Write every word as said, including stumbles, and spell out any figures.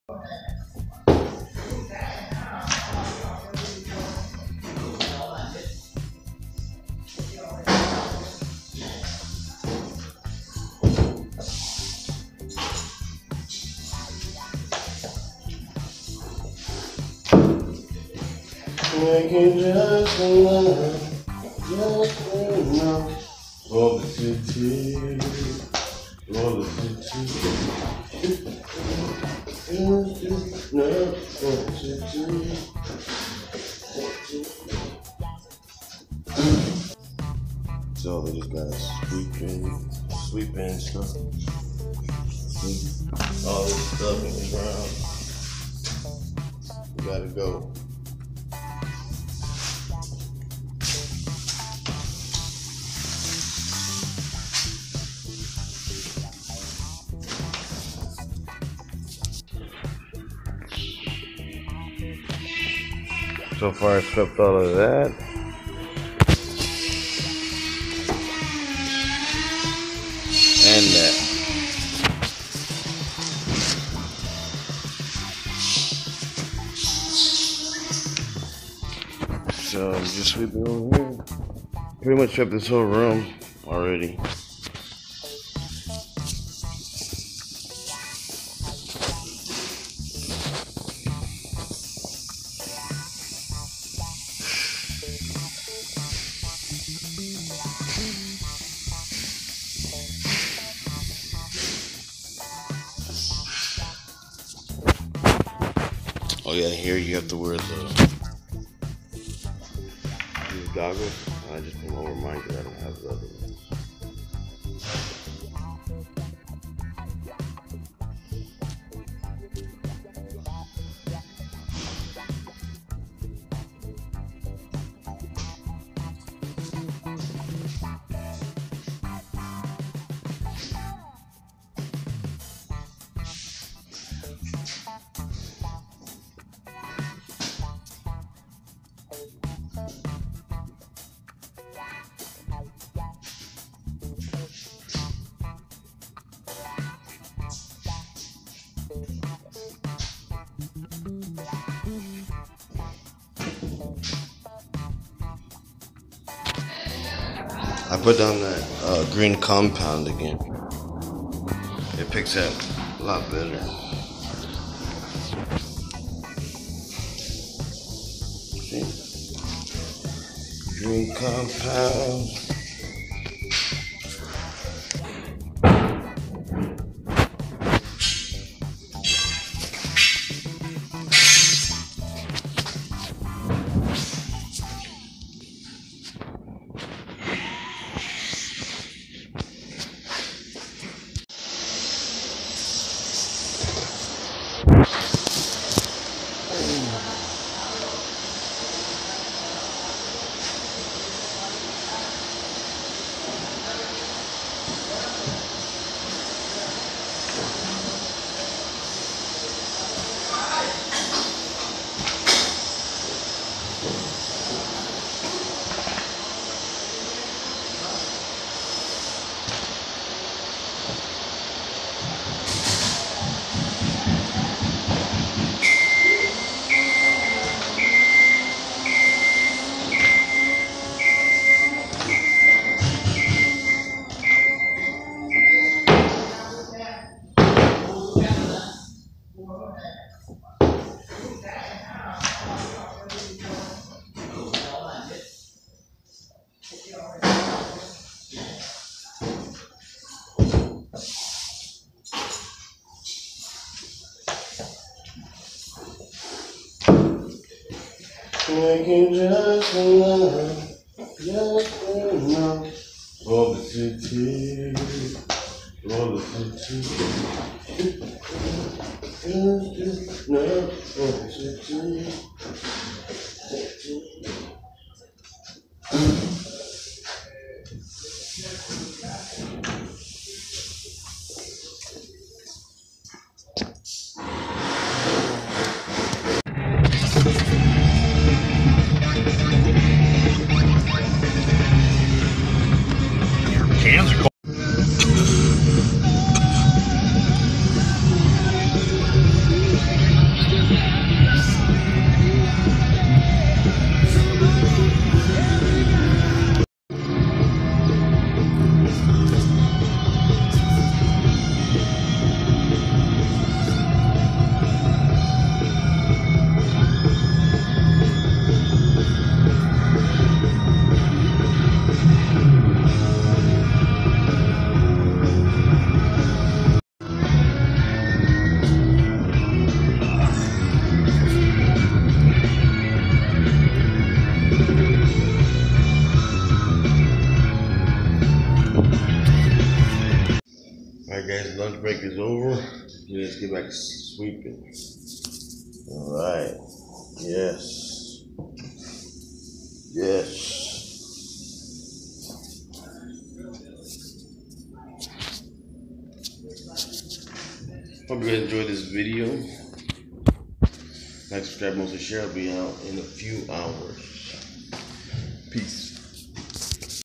Making just enough, just enough for the city, for the city. Just enough for the city. So they just gotta sweep in, sweep in stuff, sweep all this stuff in the ground. We gotta go. So far I swept all of that. And that. So I'm just sweeping over here. Pretty much swept this whole room already. Oh yeah, here you have to wear the these goggles. I just put them over mine because I don't have the other ones. I put down that uh, green compound again. It picks up a lot better. See? Green compound. Making just enough, just enough for the city, for the city. Just enough for the city. Cans are cold. break is over. Let's get back to sweeping. All right. Yes. Yes. Hope you guys enjoyed this video. Like, subscribe, mostly share. I'll be out in a few hours. Peace.